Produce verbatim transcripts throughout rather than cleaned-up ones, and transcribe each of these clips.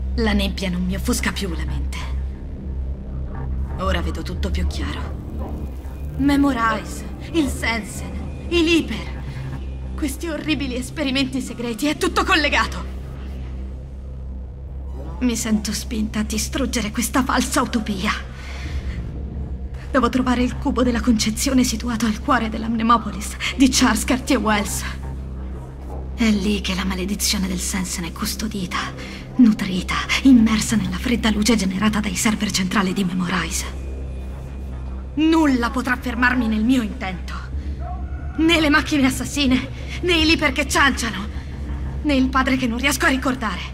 La nebbia non mi offusca più la mente. Ora vedo tutto più chiaro. Memorize, il Sensen, i Leaper. Questi orribili esperimenti segreti, è tutto collegato. Mi sento spinta a distruggere questa falsa utopia. Devo trovare il cubo della concezione situato al cuore della Mnemopolis di Charles Cartier-Wells. È lì che la maledizione del Sensen è custodita, nutrita, immersa nella fredda luce generata dai server centrali di Memorize. Nulla potrà fermarmi nel mio intento. Né le macchine assassine, né i Leaper che cianciano, né il padre che non riesco a ricordare.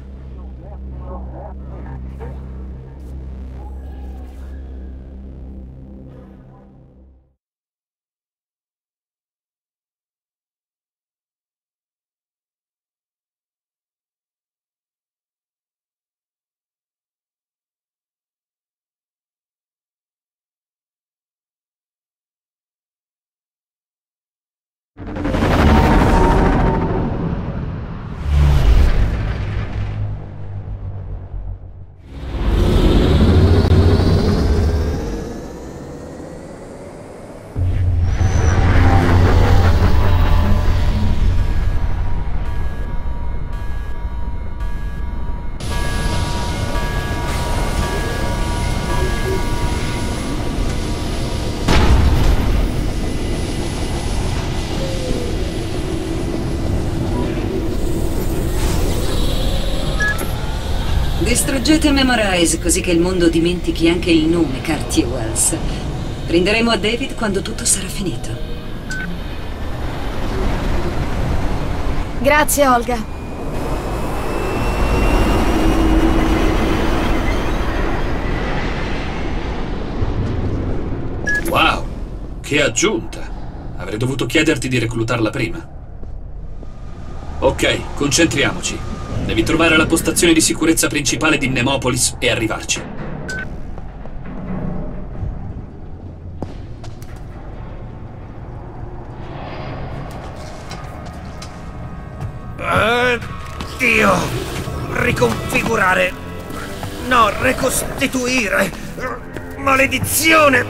Distruggete Memorize così che il mondo dimentichi anche il nome Cartier-Wells. Prenderemo a David quando tutto sarà finito. Grazie, Olga. Wow, che aggiunta! Avrei dovuto chiederti di reclutarla prima. Ok, concentriamoci. Devi trovare la postazione di sicurezza principale di Mnemopolis e arrivarci. Dio! Riconfigurare! No, ricostituire! Maledizione!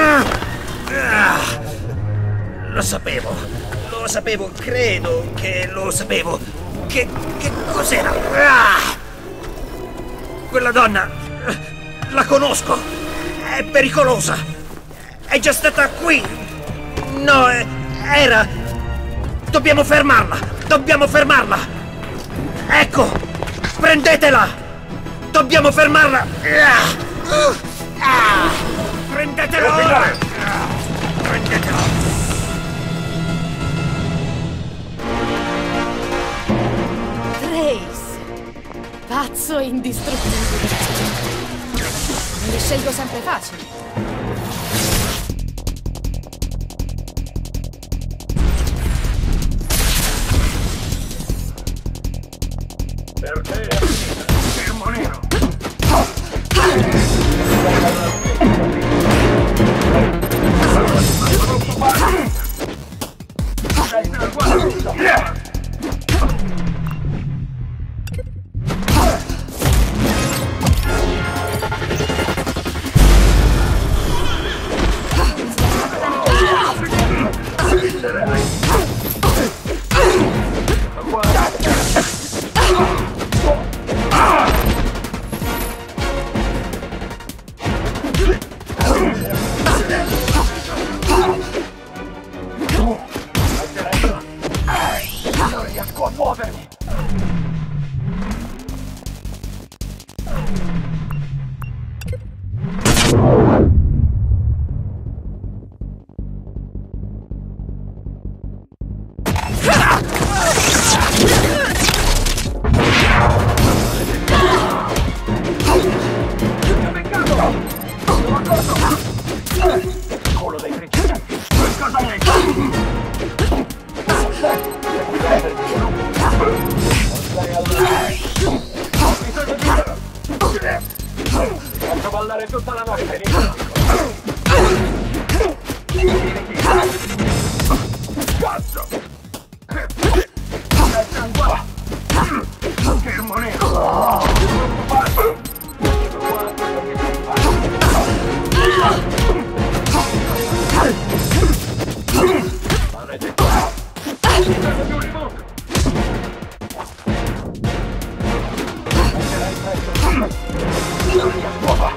Lo sapevo, lo sapevo, credo che lo sapevo. Che, che cos'era? Ah! Quella donna, la conosco, è pericolosa, è già stata qui. No, è, era... Dobbiamo fermarla, dobbiamo fermarla. Ecco, prendetela, dobbiamo fermarla. Ah! Ah! Prendetela ora! Ah! Prendetela! Pazzo indistruttibile. Li scelgo sempre facili. Per te, fermo nero. Faccio ballare tutta la notte. Cazzo! Fermo nero! storia nuova.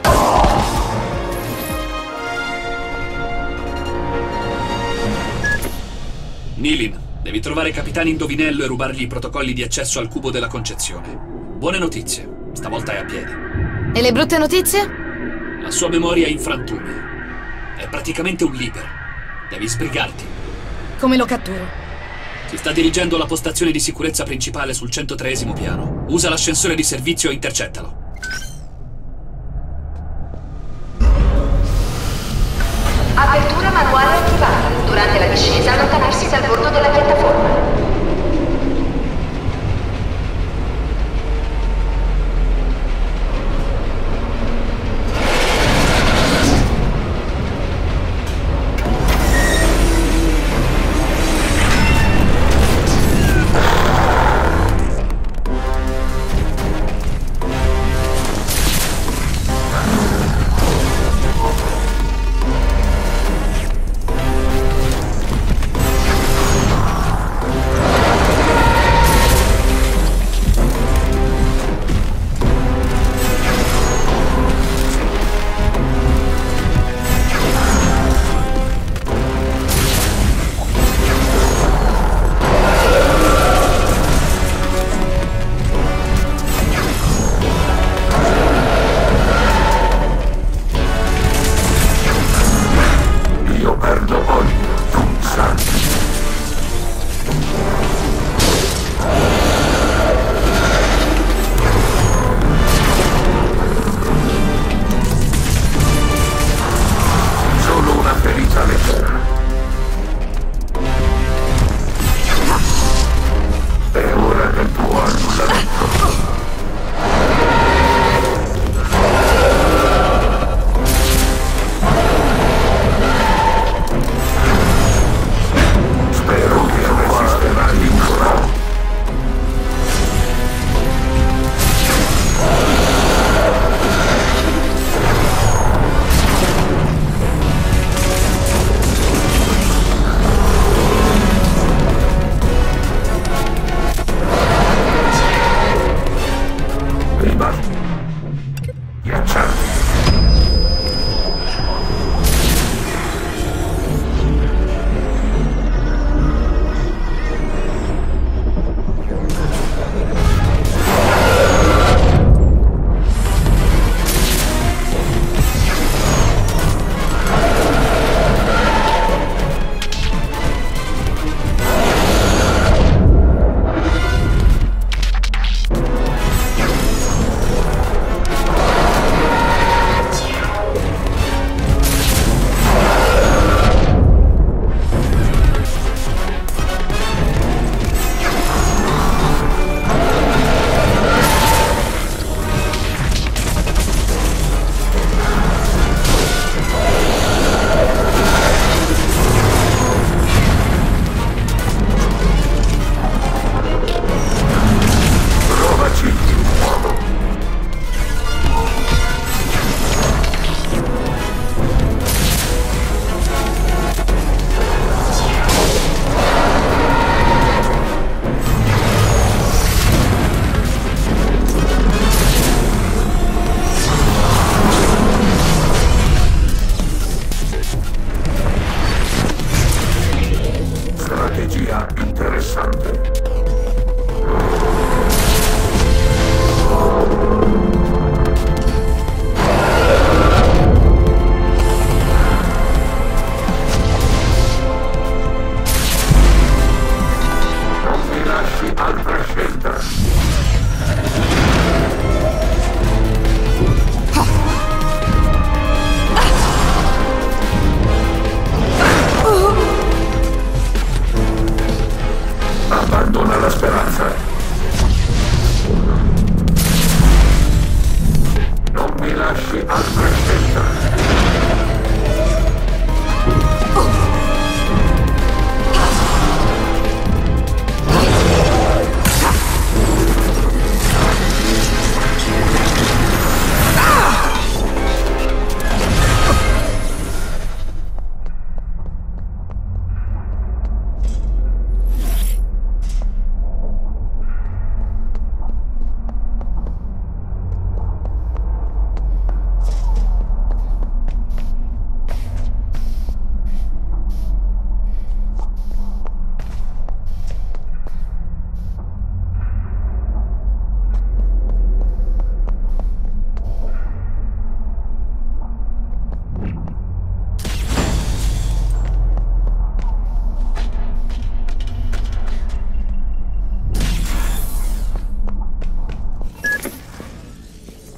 Nilin, devi trovare Capitano Indovinello e rubargli i protocolli di accesso al cubo della concezione. Buone notizie, stavolta è a piedi. E le brutte notizie? La sua memoria è in frantumi. È praticamente un libero. Devi sbrigarti. Come lo catturo? Si sta dirigendo alla postazione di sicurezza principale sul centotreesimo piano. Usa l'ascensore di servizio e intercettalo. Apertura manuale attivata. Durante la discesa allontanarsi dal bordo della piattaforma.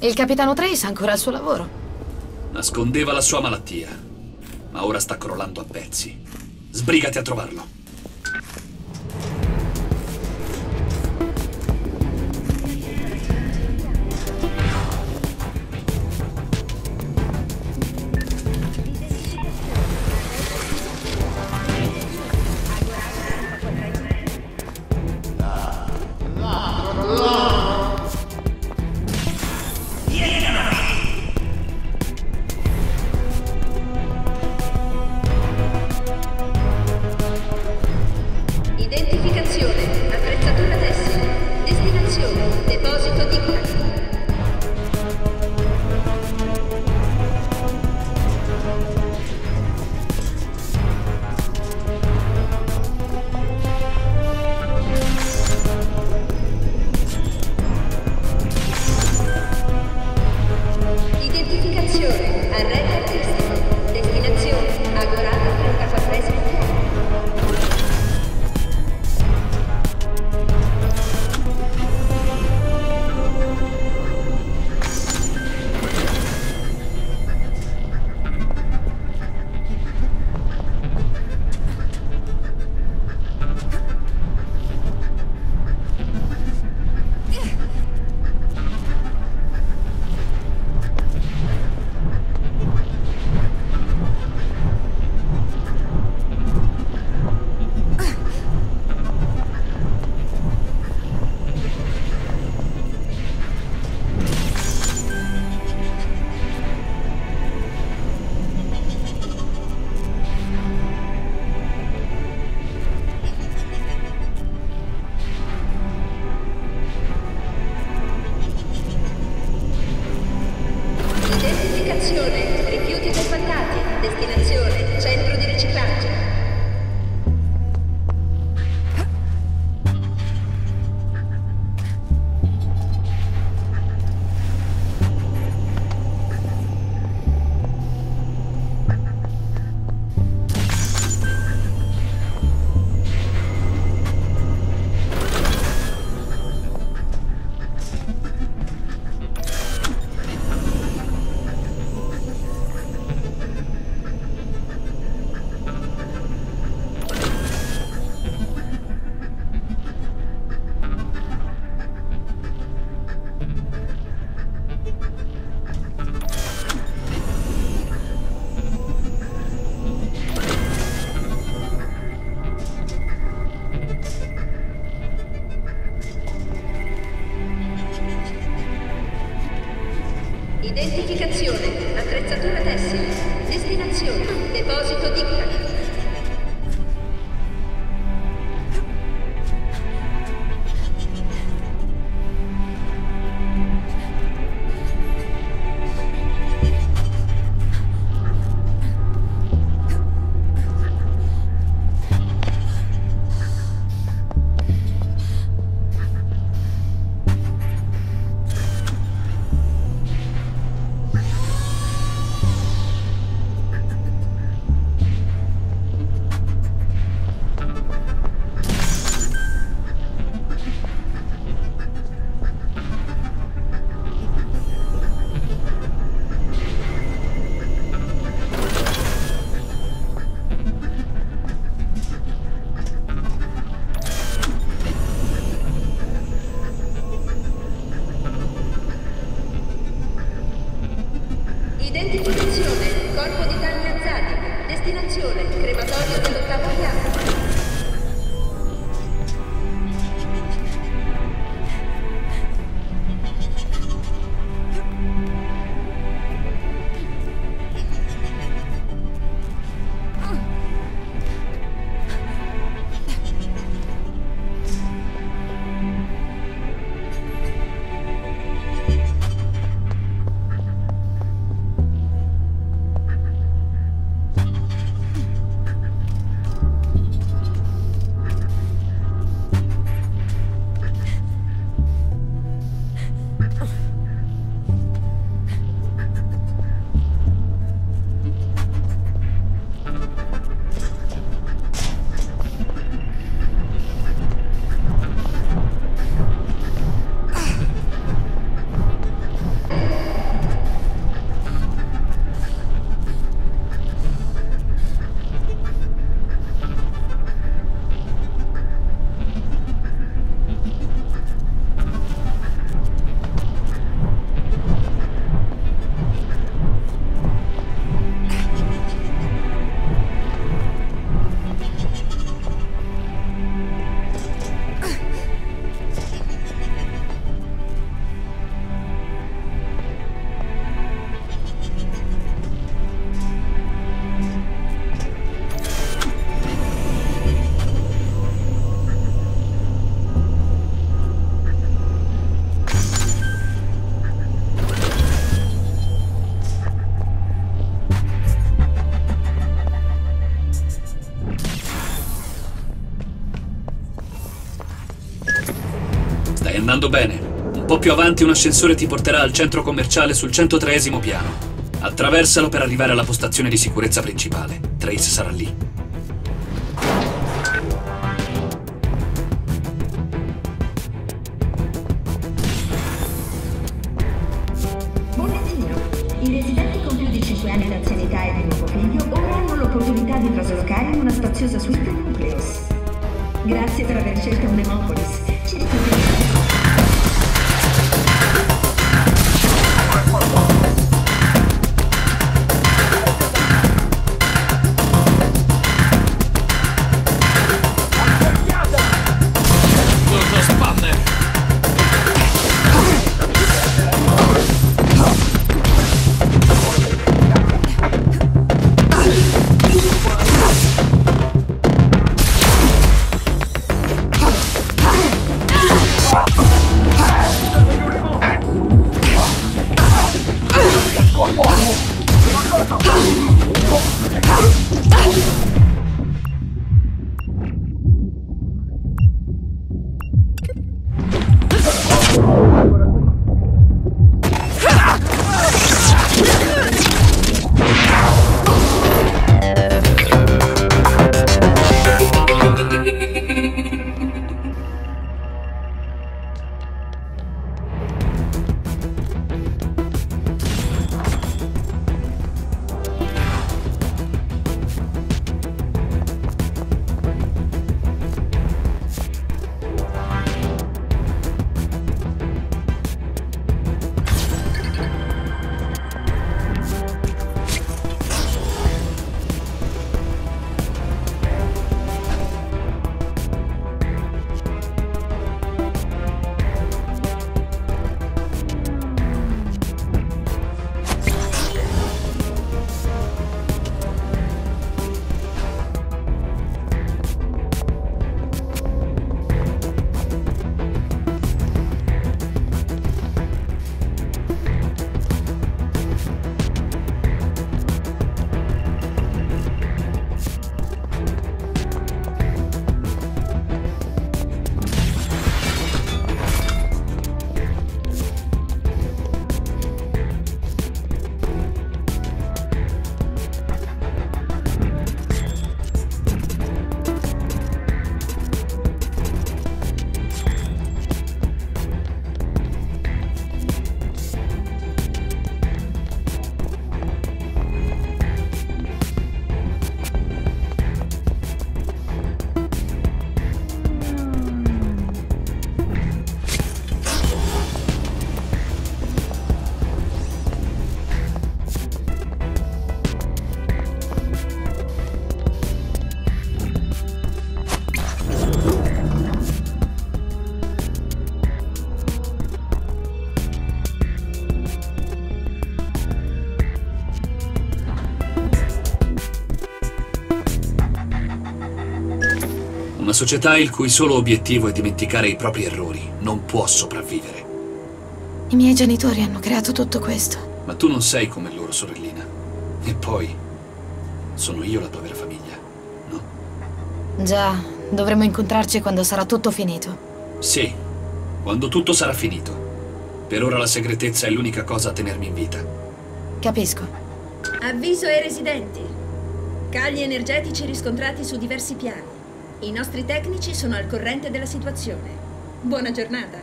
Il capitano Trace ha ancora il suo lavoro. Nascondeva la sua malattia, ma ora sta crollando a pezzi. Sbrigati a trovarlo. Identificazione, attrezzatura tessile, destinazione, deposito Dignac. Identificazione, arredo artistico, destinazione, Agorado trentaquattresimo piano. Identificazione, rifiuti compantati, destinazione, centro di riciclaggio. Identificazione, attrezzatura tessile, destinazione, deposito Dignac. Identificazione, corpo di carne azzati, destinazione, crematorio dell'ottavo piano. bene. Un po' più avanti un ascensore ti porterà al centro commerciale sul centotreesimo piano. Attraversalo per arrivare alla postazione di sicurezza principale. Trace sarà lì. Bollettino. I residenti con più di cinque anni di anzianità e di nuovo figlio ora hanno l'opportunità di traslocare in una spaziosa suite Nucleus. Grazie per aver scelto Mnemopolis. Ci ritroveremo. Una società il cui solo obiettivo è dimenticare i propri errori non può sopravvivere. I miei genitori hanno creato tutto questo. Ma tu non sei come loro, sorellina. E poi, sono io la tua vera famiglia, no? Già, dovremo incontrarci quando sarà tutto finito. Sì, quando tutto sarà finito. Per ora la segretezza è l'unica cosa a tenermi in vita. Capisco. Avviso ai residenti. Cali energetici riscontrati su diversi piani. I nostri tecnici sono al corrente della situazione. Buona giornata.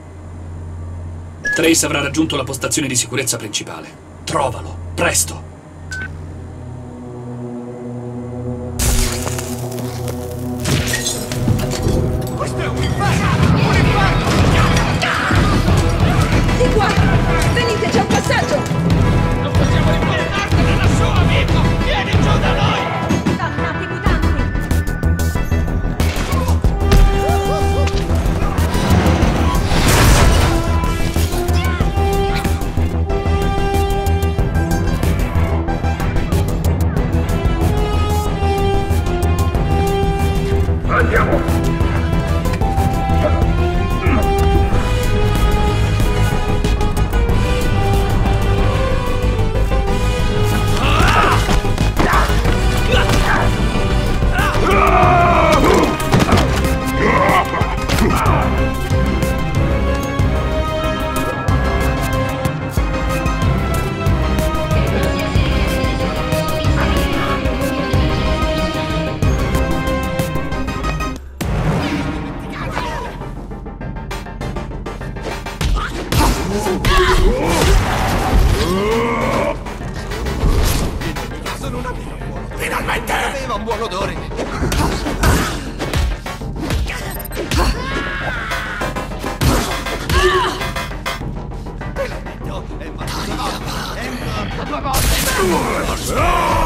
Trace avrà raggiunto la postazione di sicurezza principale. Trovalo, presto! Questo è un infarto! Un infarto! Di qua! Venite, c'è un passaggio! Non possiamo riportartene da su, amico! Vieni giù da noi! Dannati guidanti! Sono un amico buono. Finalmente! Aveva un buon odore. È morto due volte!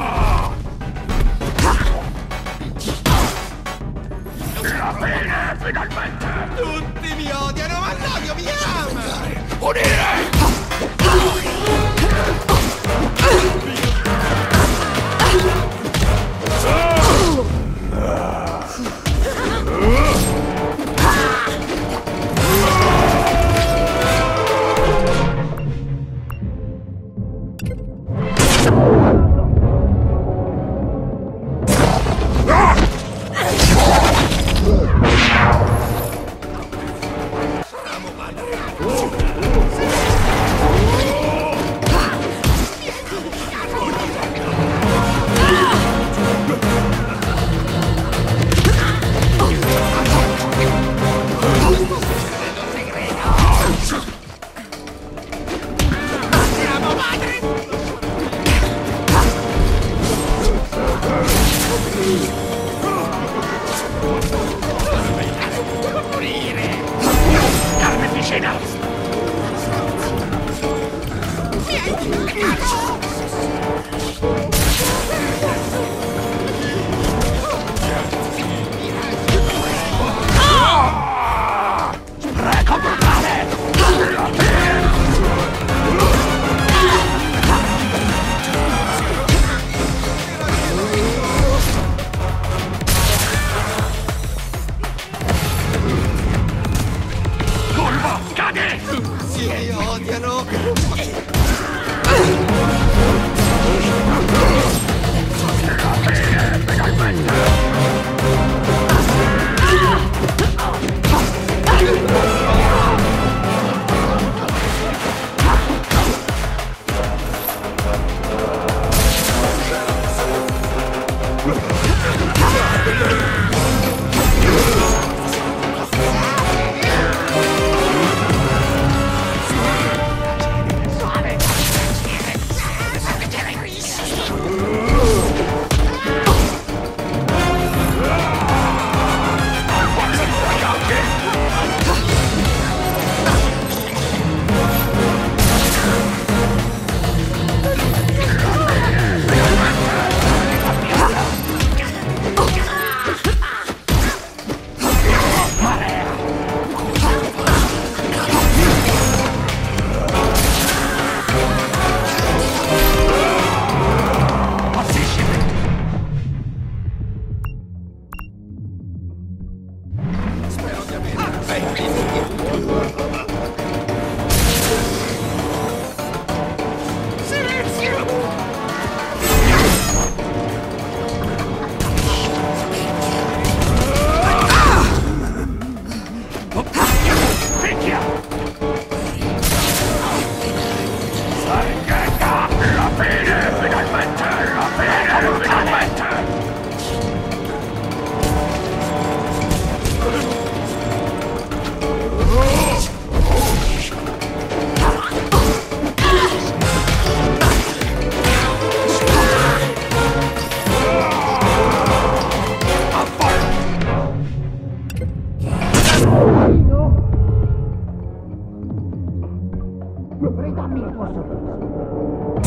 Finalmente! Tutti mi odiano, ma l'odio mi ama! Unire! Ridammi il tuo sorriso.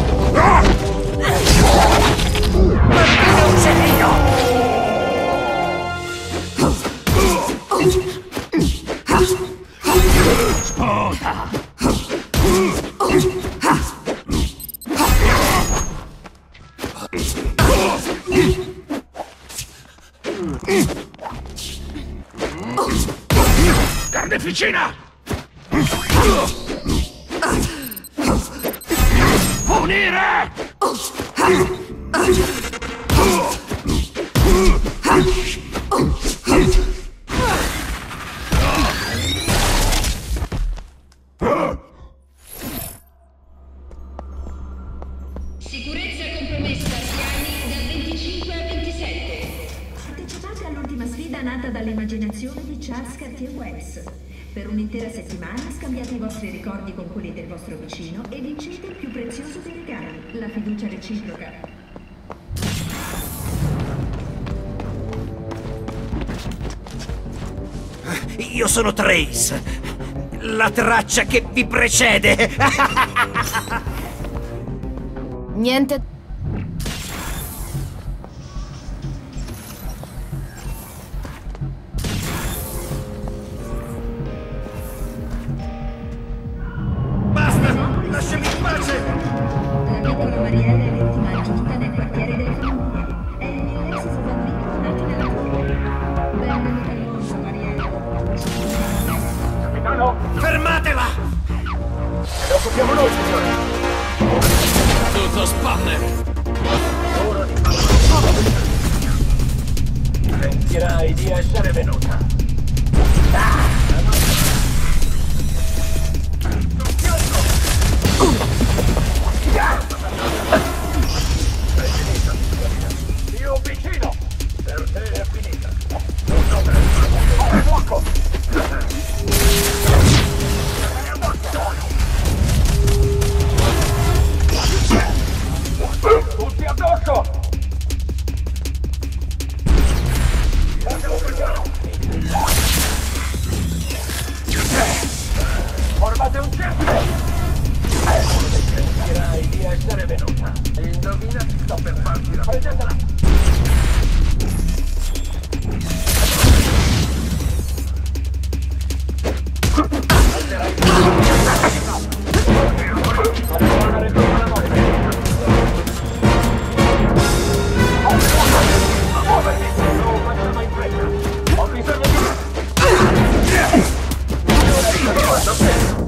Perché non sei io? Sputa! Carneficina! Punire! Sicurezza compromessa, piani da venticinque a ventisette. Partecipate all'ultima sfida nata dall'immaginazione di Charles Cartier Wells. Per un'intera settimana scambiate i vostri ricordi con quelli del vostro vicino e vincete il più prezioso dei regali, la fiducia reciproca. Io sono Trace, la traccia che vi precede. Niente. Lasciami in pace! La piccola Mariella è vittima aggiunta nel quartiere delle famiglie. È il mio ex bambino nato nella torre. Benvenuta al mondo, Mariella. Capitano! Fermatela! Ce ne occupiamo noi, signore! Tutto spammer! Ora ti farò. Sentirai di essere venuta. È finita, signorina. Io vicino! Per te è finita. Non so te. Oh, fuoco! Tutti addosso! Lasciamo per formate un cerchio! Sentirai di essere venuta. Indovina chi sto per farti la prendetela! Alzerai il tornare prima la notte. Muovermi! Non facciamo in fretta! Ho bisogno di... Ora sto fatto bene!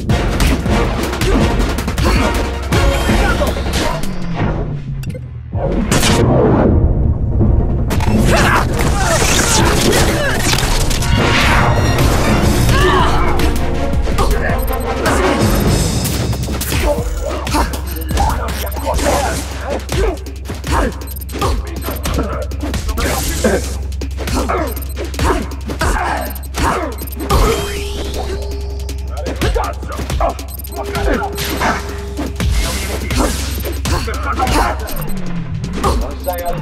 Non sai al...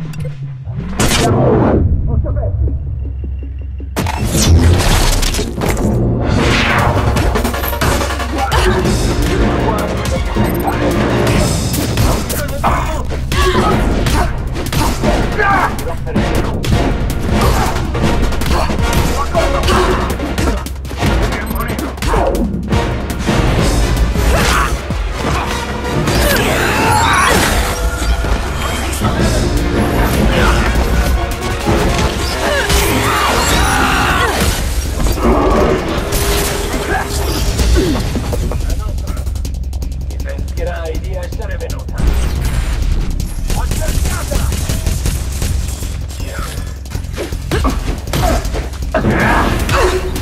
Non sapessi! Sentirai di essere venuta. Accerchiatela!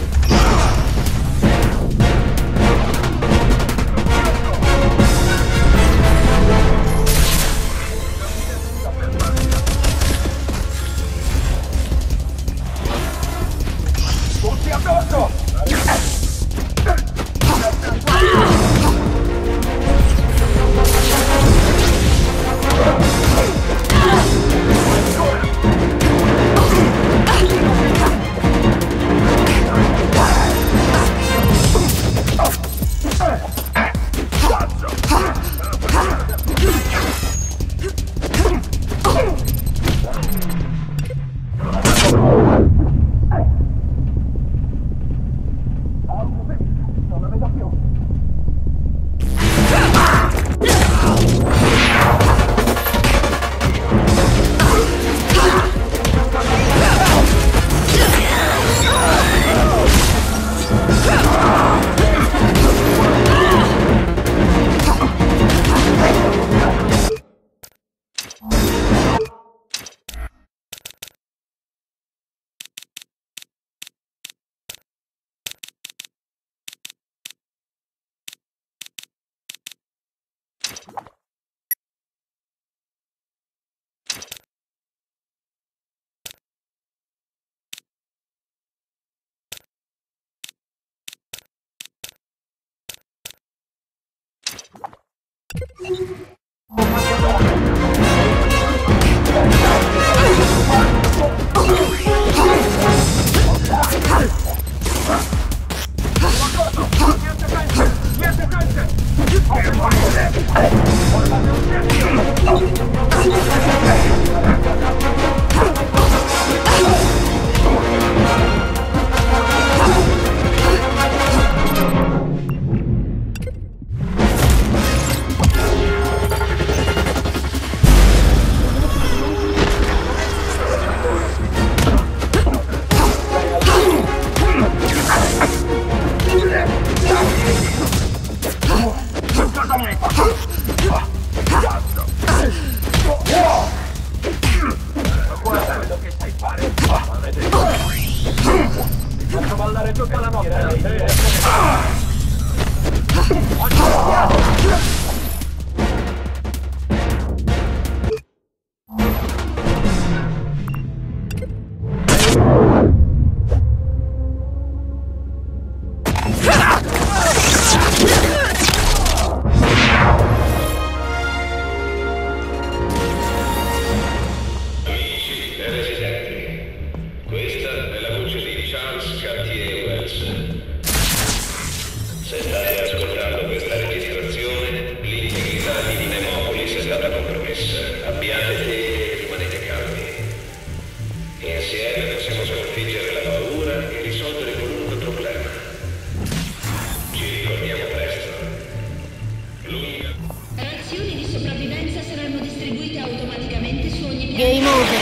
Game over.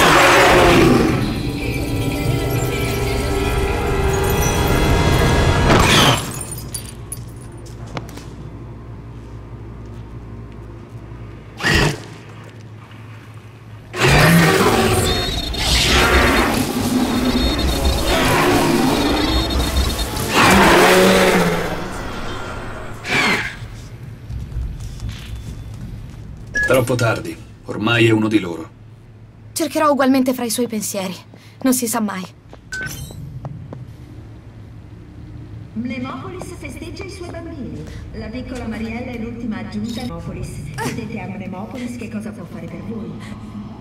Troppo tardi. Ormai è uno di loro. Cercherò ugualmente fra i suoi pensieri. Non si sa mai. Mnemopolis festeggia i suoi bambini. La piccola Mariella è l'ultima aggiunta a Mnemopolis. Chiedete a Mnemopolis che cosa può fare per voi.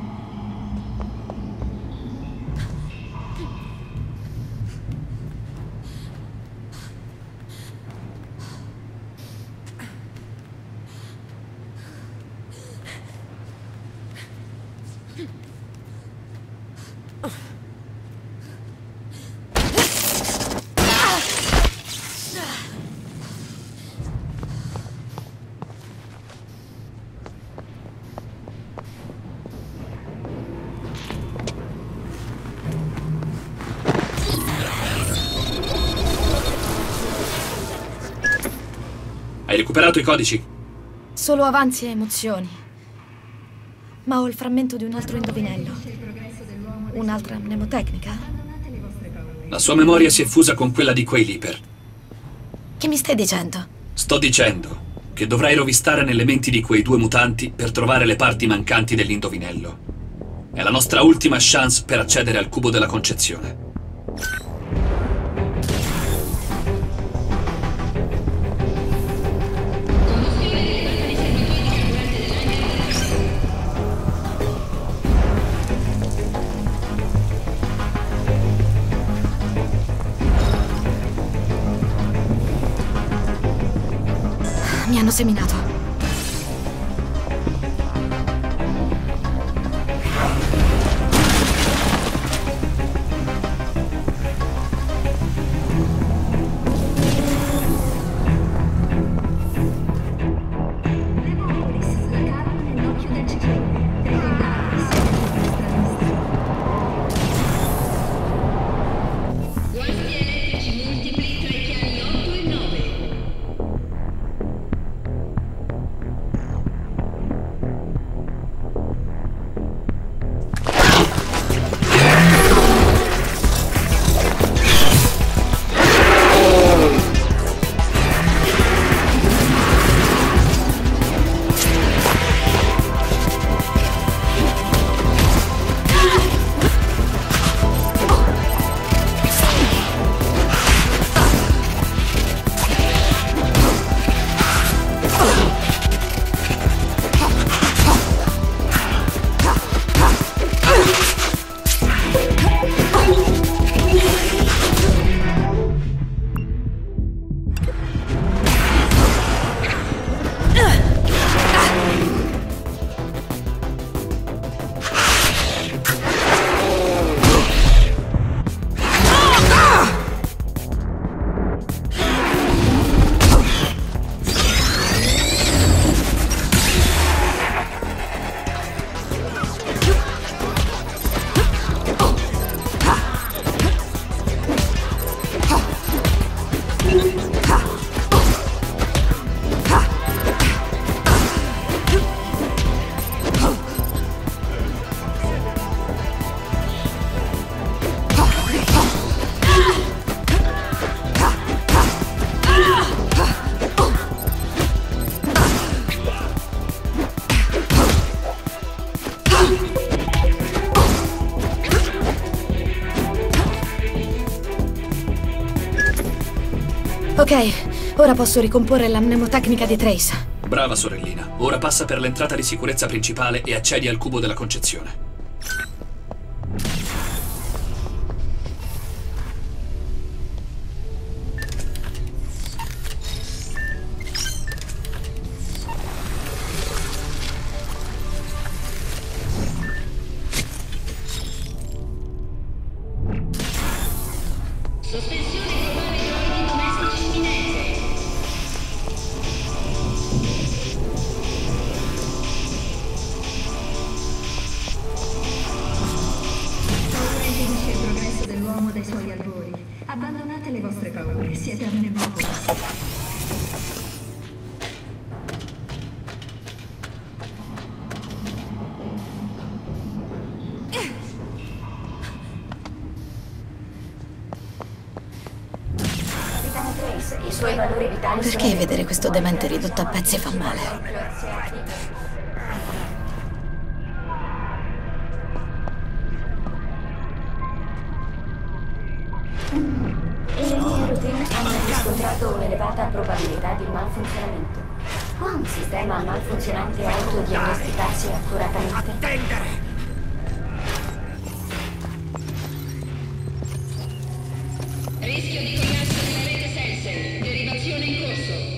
Hai recuperato i codici? Solo avanzi e emozioni. Ma ho il frammento di un altro indovinello. Un'altra mnemotecnica? La sua memoria si è fusa con quella di quei Leaper. Che mi stai dicendo? Sto dicendo che dovrai rovistare nelle menti di quei due mutanti per trovare le parti mancanti dell'indovinello. È la nostra ultima chance per accedere al cubo della concezione. Mi hanno seminato. Ok, ora posso ricomporre la mnemotecnica di Trace. Brava, sorellina. Ora passa per l'entrata di sicurezza principale e accedi al cubo della concezione. Abbandonate le vostre paure, siete a Mnemopolis. Capitano Trace, i suoi valori vitali sono... Perché vedere questo demente ridotto a pezzi fa male? Le linee routine hanno riscontrato un'elevata probabilità di malfunzionamento. Può un sistema malfunzionante autodiagnosticarsi accuratamente? Attendere! Rischio di collasso della rete sensor. Derivazione in corso.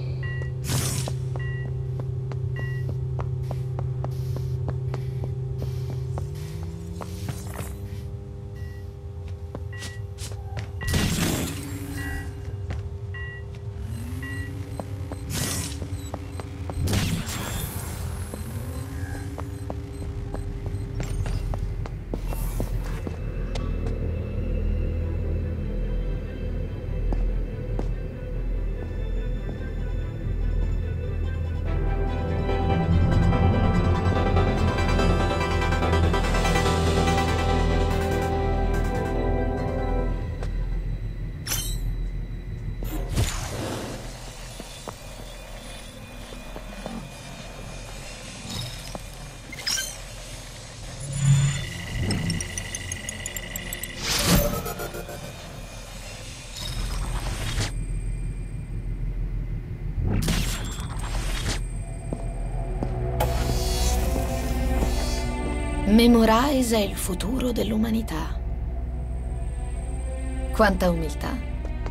Memorize è il futuro dell'umanità. Quanta umiltà.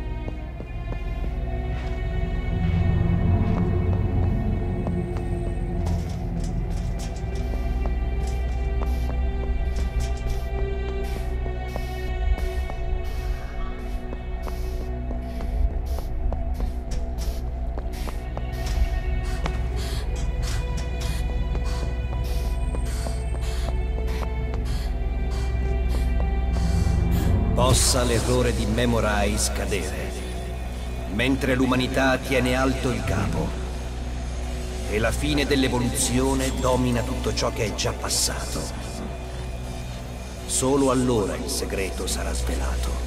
Possa l'errore di Memorize cadere, mentre l'umanità tiene alto il capo e la fine dell'evoluzione domina tutto ciò che è già passato. Solo allora il segreto sarà svelato.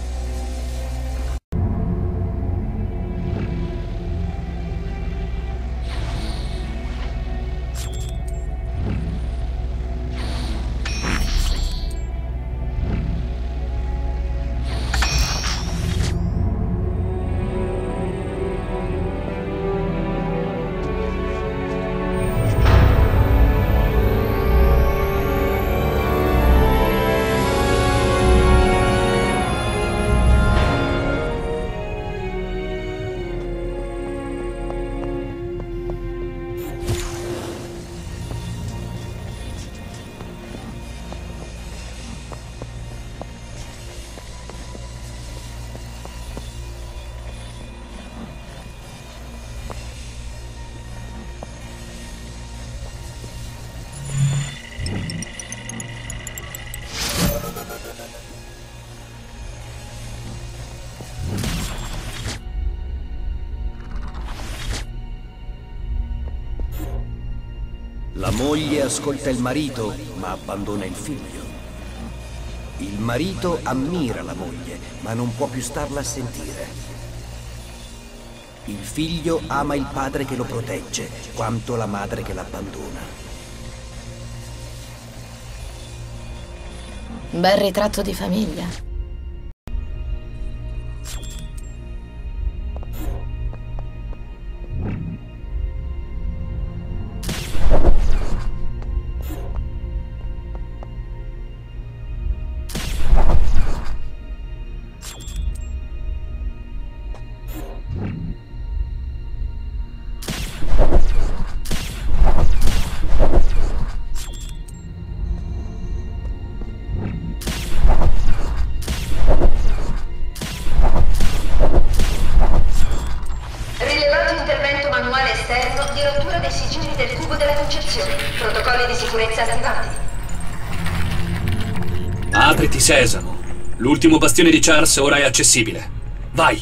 La moglie ascolta il marito, ma abbandona il figlio. Il marito ammira la moglie, ma non può più starla a sentire. Il figlio ama il padre che lo protegge, quanto la madre che l'abbandona. Bel ritratto di famiglia. manuale esterno di rottura dei sigilli del cubo della concezione. Protocolli di sicurezza attivati. Apriti, Sesamo. L'ultimo bastione di Charles ora è accessibile. Vai!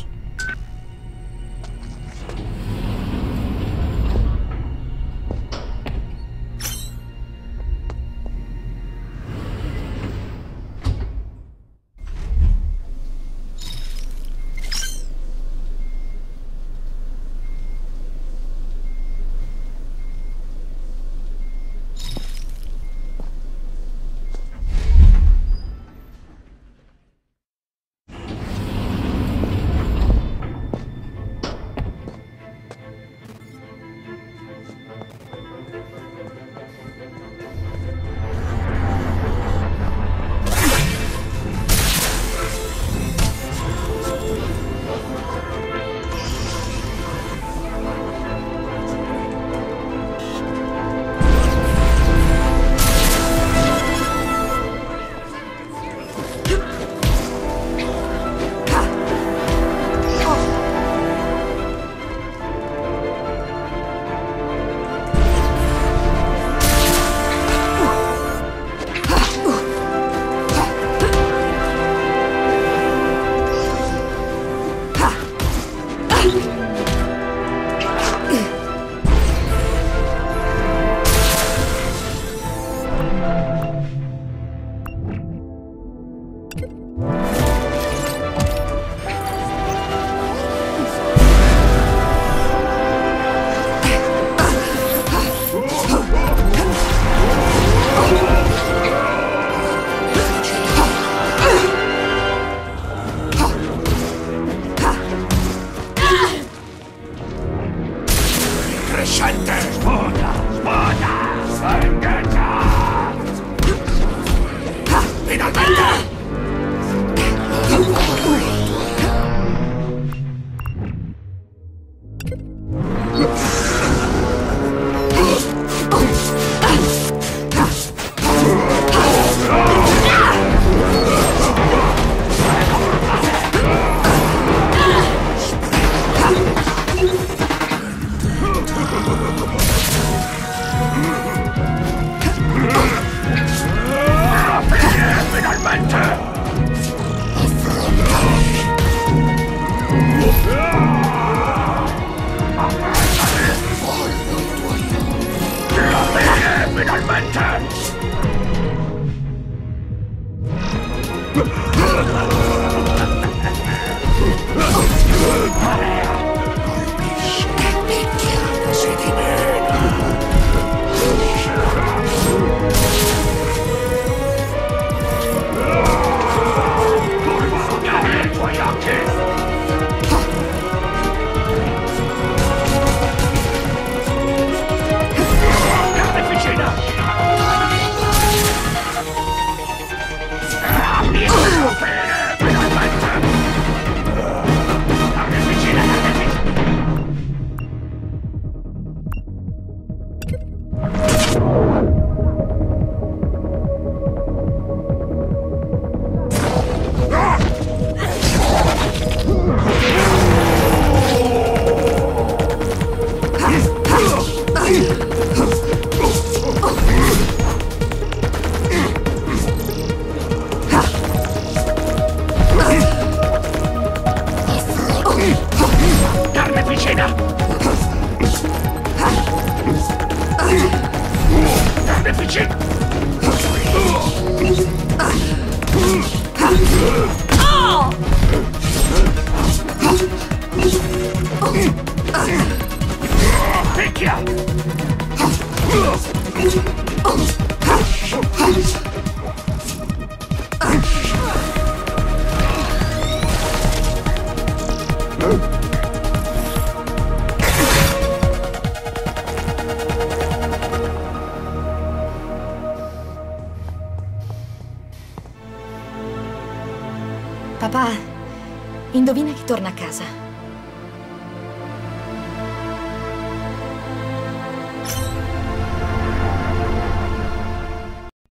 Papà, indovina chi torna a casa?